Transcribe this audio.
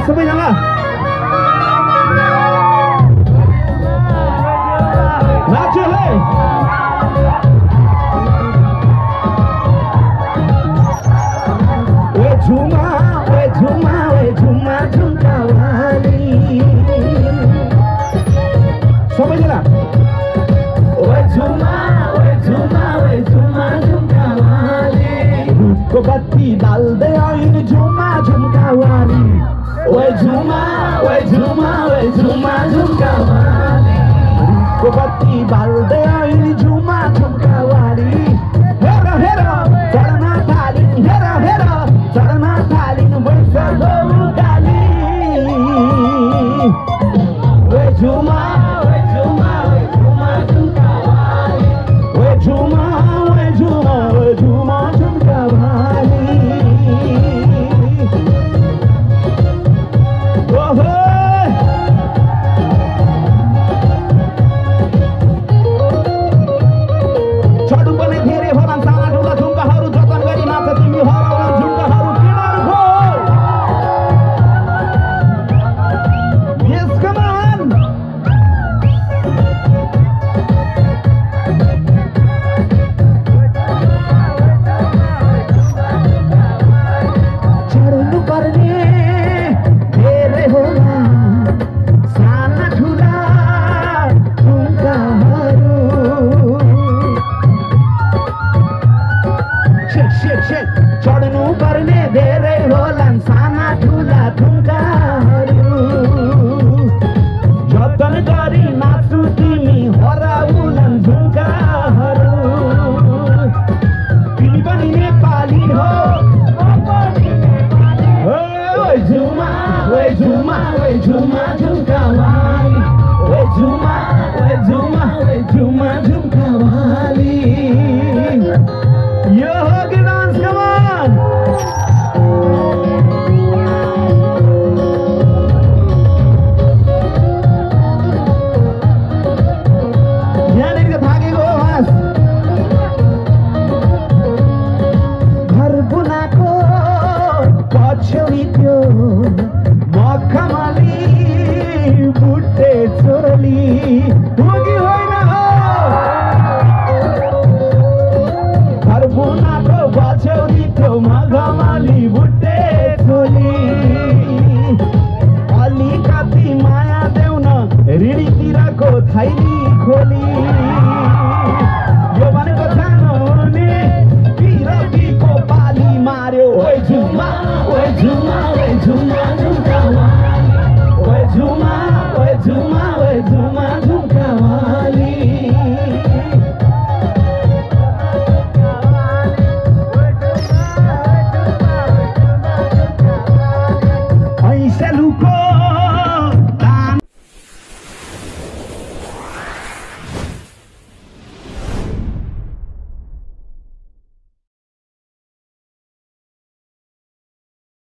सबैजना नाच्यो है ओए झुमा झुमका वाली सबैजना ओए झुमा झुमका वाली रुखको बत्ती बाल्दै आइन झुमा झुमका वाली ओए झुमा झुमका वाली रुखको बत्ती बाल्दै आइन झुमा झुमका वाली हेर हेर चढ्न थालिन् हेर चढ्न थालिन् बैसको उकाली ओए झुमा झुमका वाली ओए झुमा झुमका वाली ओहो चढु पनि धेरै होला साना ठुला झुम्काहरू जतन गरी नाच तिमी हराउन झुम्काहरू किनहरूको Yes, come on! चढ्नु पर्ने धेरै होला साना ठुला झुम्काहरू चढ्नु पर्ने धेरै होला साना ठुला झुम्काहरू जतन गरी नाच्नु तिमी हराउलन झुम्काहरू तिमी पनि नेपाली हो ओए झुमा झुम्का वाली ओए झुमा झुम्का वाली यो हो कि डान्स कमान यहाँनिर थाकेको हो बास घर बुनाको पछ्यौरी त्यो मखमली बुट्टे चोली हो कि होइन हो घर बुनाको पछ्यौरी त्यो मखमली बुट्टे चोली अलिकति माया देउन ऋणीतिरको थैली खोली यो भनेको सानो हुने पिरतीको पाली मार्यो ओए झुमा